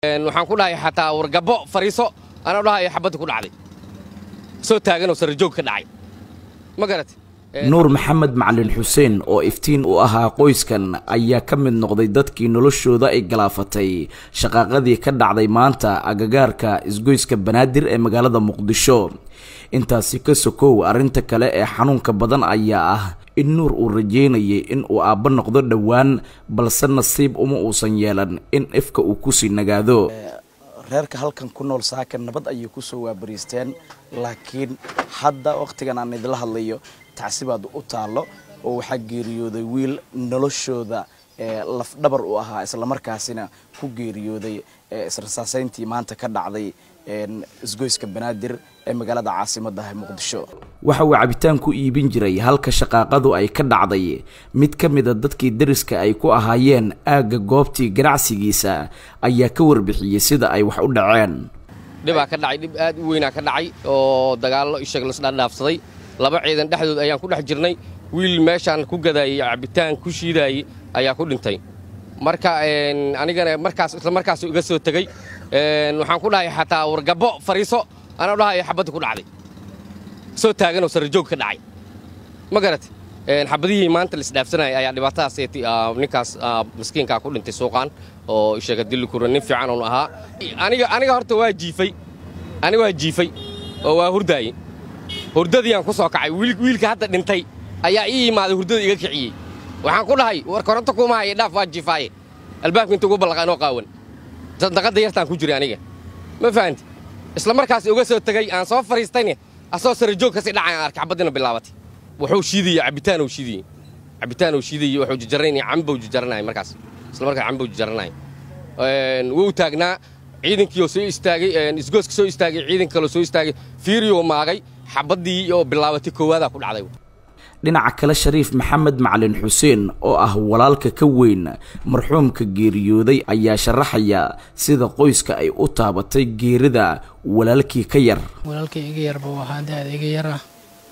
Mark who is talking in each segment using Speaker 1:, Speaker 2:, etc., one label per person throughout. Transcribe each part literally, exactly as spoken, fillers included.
Speaker 1: waxaan ku dhahay xataa wargabo fariiso ana dhahay xabad ku dhacday soo taagan oo sarjoog ka dhacay ma garatay
Speaker 2: nuur maxamed macalin xuseen oo iftiin u ahaa qoyskan ayaa ka mid noqday dadkii noloshooda ay galaafatay shaqaaqadii ka dhacday maanta agagaarka isgoyska banaadir ee magaalada muqdisho intaasi ka sokow arinta kale ee xanuunka badan ayaa ah in nuur uu rajeynayay in uu aabba noqdo dhowaan balse nasiib uma uusan yeelan in ifka uu kusii nagaado
Speaker 3: reerka halkan ku nool saaka nabad ayay ku soo waabariisteen laakiin hadda waqtigan aan idila hadlayo tacsibaad u taalo oo waxa geeriyooday wiil noloshooda laf dhabar u ahaa isla markaasina ku geeriyooday israsaasayntii maanta ka dhacday isgoyska banaadir ee magaalada caasimadda muqdisho
Speaker 2: waxa uu cabitaan ku iibin jiray halka shaqaaqadu ay ka dhacday mid ka mid ah dadkii dariska ay ku ahaayeen aaga goobtii ganacsigiisa ayaa ka warbixiyay sida ay wax u dhaceen
Speaker 1: dhibaa ka dhacay dhib aad u weyn ka dhacay oo dagaallo ishag la dhaafsaday laba ciidan dhexdood ayaan ku dhex jirnay wiil meeshaan ku gadaayay cabitaan ku shiidaayay ayaa ku dhintay marka anigana markaas isla markaas iga soo tagay waxaan ku dhahay xataa wargabo fariiso ana dhahay xabad ku dhacday soo taagan oo sarjoog ka dhacay ma garatay xabadihii maanta la isdhaafsanayay ayaa dhibaatadaas ninkaas miskiinka ku dhintay suuqan oo ishaga dil ku nin fiican oo ahaa aniga aniga horta waa jiifay aniga waa jiifay oo waa hurdaayay hurdadii aan ku soo kacay wiilka hadda dhintay ayaa ii imaaday hurdada iga kiciyay waxaan ku dhahay war koronto kuma hay dhaaf waa jiifay albaabka inta ugu balaqay noo qaawan sadaqada yartaan ku jiray aniga ma fahanti isla markaas uga soo tagay aan soo fariistayne asoo sarjoog ka sii dhacay arka xabadina bilaabatay wuxuu shiidiyay cabitaan oo shiidiyay cabitaan oo shiidiyay wuxuu jijarnay cambo jijarnay markaas isla markaas cambo jijarnay een wuu taagnaa ciidankii oo soo istaagay een isgooska soo istaagay ciidanka kale soo istaagay fiiriyo maagay xabadii oo bilaabatay koowaada ku dhacday
Speaker 2: dhinaca kale shariif maxamed macalin xuseen oo ah walaalka ka weyn marxuumka geeriyooday ayaa sharaxaya sida qoyska ay u taabatay geerida walaalkii ka yar
Speaker 4: walaalkii iga yar buu ahaa dad iga yar ah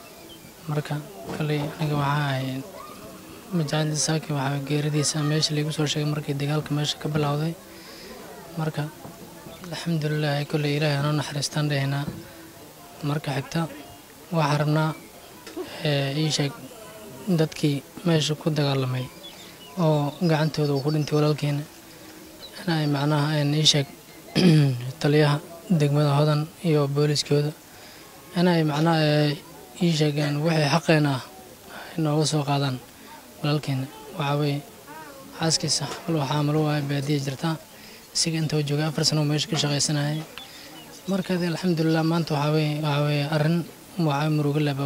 Speaker 4: marka kale aniga waxa ay majaalid saaki waxa geeridiisa meesha lagu soo sheegay markii dagaalka meesha ka bilowday marka alxamdulillah kulli ilaahay aan naxariistaan dheena marka xigta waxa rabnaa ee sheeg dadkii meesha ku dagaalamay oo gacantooda ku dhintay walaalkeena inay macnaha ay sheeg taliyaha degmada hodan iyo booliskooda inay macnaha ay sheegaan wixii xaqeena inoo soo qaadaan walaalkeena waxa way xaaskiisa waxa amalo ay baadiye jirta siga inta jooga afar sano meesha ka shaqaysanay marka alxamdulillah maanta waxa way waxa way arin waxa murugo laba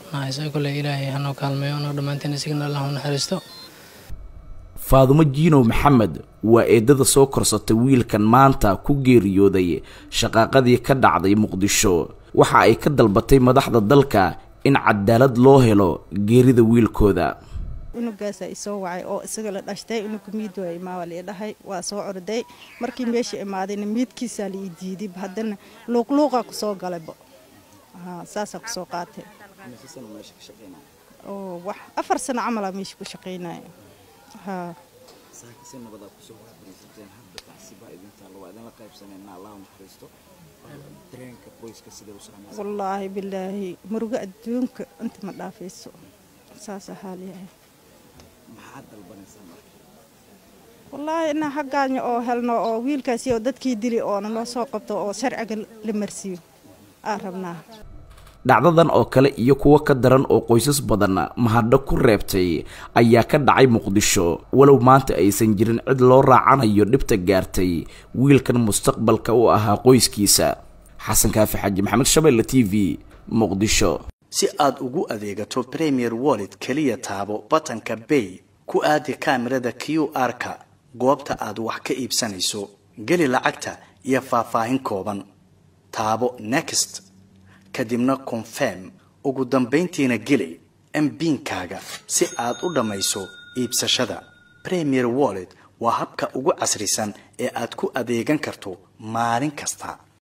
Speaker 2: faadumo jiinow maxamed waa eedada soo korsatay wiilkan maanta ku geeriyooday shaqaaqadii ka dhacday muqdisho waxa ay ka dalbatay madaxda dalka in cadaalad loo helo geerida wiilkooda
Speaker 5: unugaasa isoo wacay oo isaga la dhashtay unugu miid way imaawal dhahay waa soo orday markii meesha imaadayna miidkiisa la diiday haddana luuqluuqa ku soo galayba ها ساسا كسو قاتل أو وح أفر سنة عملها مش كشقينا ها
Speaker 3: سنة بدأ كسو بريزنتين حب تعسيبها إذا أنت الله وإذا لقيب سنة إن الله محرسته درين كبويس كسيدة وسامة
Speaker 5: والله بالله مرقة الدونك أنت ما دافيسو ساسا حالي
Speaker 3: ما حد البني سامر
Speaker 5: والله إنها حقاني أو هلنا أو ويل كاسيو دتكي دلي أو أنا لا ساقطه أو سرعة لمرسيو أهربنا
Speaker 2: dhacdadan oo kale iyo kuwa ka daran oo qoysas badan mahadho ku reebtay ayaa ka dhacay muqdisho walow maanta aysan jirin cid loo raacanayo dhibta gaartay wiilkan mustaqbalka u ahaa qoyskiisa xasan kaafi xaji maxamed shabeelle t v muqdisho
Speaker 6: si aad ugu adeegato Premier Wallet kaliya taabo batanka Pay ku aadi kaamirada Q R-ka goobta aad wax ka iibsanayso gali lacagta iyo faahfaahin kooban taabo Next kadibna confirm ugu dambeyntiina geli M PIN-kaaga si aad u dhamayso iibsashada Premier Wallet waa habka ugu casrisan ee aad ku adeegan karto maalin kasta.